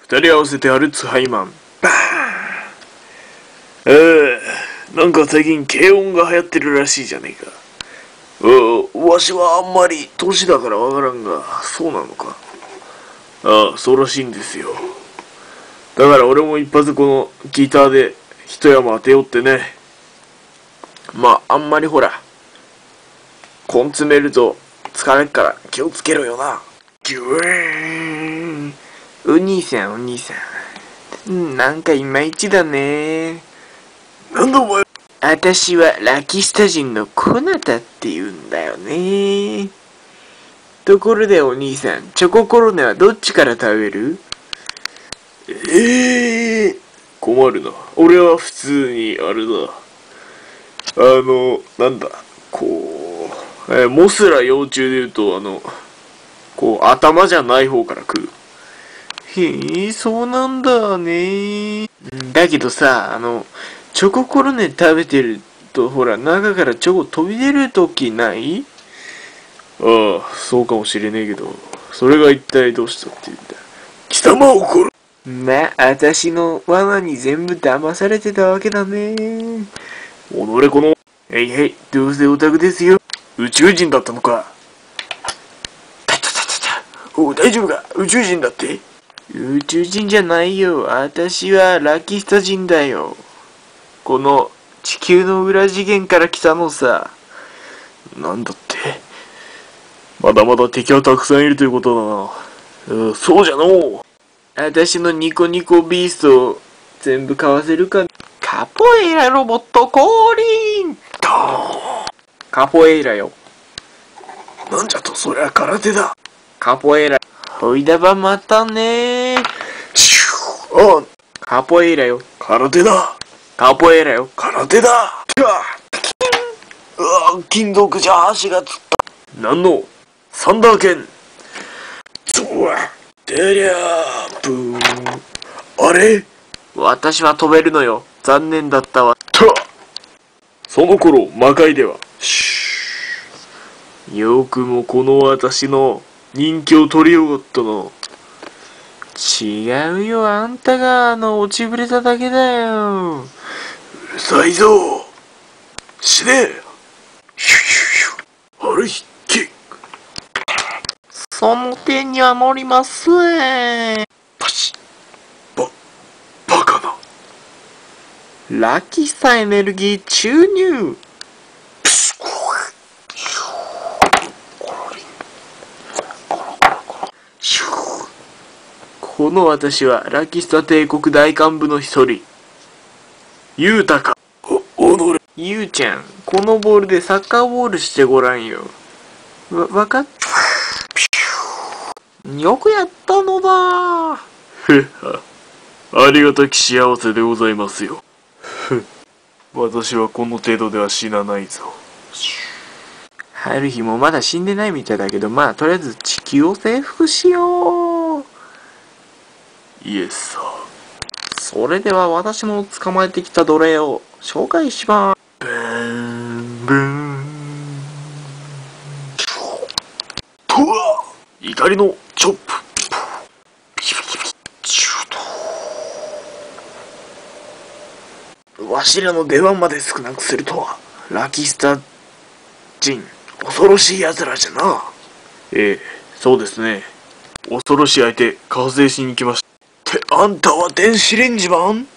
二人合わせてアルツハイマン。バーン。なんか最近軽音が流行ってるらしいじゃねえか。わしはあんまり年だからわからんが、そうなのか。ああ、そうらしいんですよ。だから俺も一発このギターで一山当てようってね。まあ、あんまりほら、根詰めると疲れっから気をつけろよな。ギューン。お兄さん、お兄さん。なんかいまいちだね。なんだお前。私はラキスタ人のコナタって言うんだよね。ところでお兄さん、チョココロネはどっちから食べる？困るな。俺は普通に、あれだ。なんだ、こう、モスラ幼虫で言うと、こう、頭じゃない方から食う。へえ、そうなんだね。だけどさ、チョココロネ食べてると、ほら、中からチョコ飛び出るときない？ああ、そうかもしれねえけど、それが一体どうしたって言うんだ。貴様を殺まあ、私の罠に全部騙されてたわけだね。己この、へいへい、どうせオタクですよ。宇宙人だったのか。おう、大丈夫か？宇宙人だって？宇宙人じゃないよ。私はラキスタ人だよ。この地球の裏次元から来たのさ。なんだって？まだまだ敵はたくさんいるということだな。そうじゃのう。私のニコニコビーストを全部買わせるか。カポエイラロボット降臨。ドーン。カポエイラよ。なんじゃと、そりゃ空手だ。カポエイラ。ほいだばまたねー。あ、カポエイラよ。空手だ。カポエイラよ。空手だ。金属じゃ足がつった。なんのサンダー剣。ゾワてりゃーブーン。あれ？私は飛べるのよ。残念だったわ。その頃、魔界では。よくもこの私の人気を取りよがったな。違うよ、あんたが落ちぶれただけだよ。うるさいぞ。死ね。あれ、ひっけ。その点には乗りません。パシッ。バカな。ラキスタエネルギー注入。この私はラキスタ帝国大幹部の一人。ユータか。ユーちゃん、このボールでサッカーボールしてごらんよ。わかった。よくやったのだ。ありがたき幸せでございますよ。私はこの程度では死なないぞ。ハルヒもまだ死んでないみたいだけど、まあとりあえず地球を征服しよう。イエスさ。それでは私の捕まえてきた奴隷を紹介します。ブーンブーン。とわ！怒りのチョップ。わしらの出番まで少なくするとは、ラキスタ人、恐ろしい奴らじゃな。そうですね。恐ろしい相手、加勢しに来ました。って、あんたは電子レンジマン？